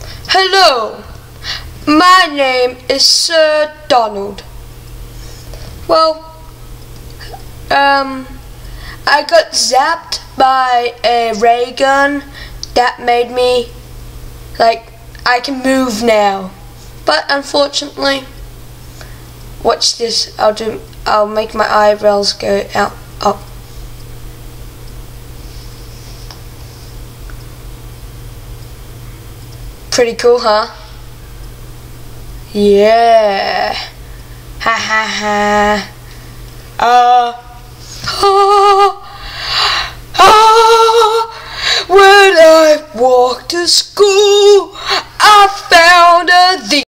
Hello, my name is Sir Donald. Well, I got zapped by a ray gun that made me, like, I can move now. But unfortunately, watch this, I'll make my eyebrows go up. Pretty cool, huh? Yeah. Ha ha ha. When I walked to school, I found a thief.